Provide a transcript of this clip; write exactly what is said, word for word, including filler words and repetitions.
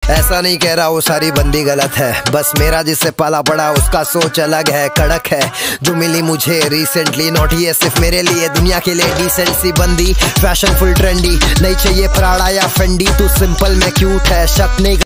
ऐसा नहीं कह रहा वो सारी बंदी गलत है, बस मेरा जिससे पाला पड़ा उसका सोच अलग है, कड़क है जो मिली मुझे रिसेंटली। नॉट ये सिर्फ मेरे लिए, दुनिया के लिए डिसेंट सी बंदी, फैशन फुल ट्रेंडी, नहीं चाहिए प्राड़ा या फेंडी, तू सिंपल में क्यूट है, शक नहीं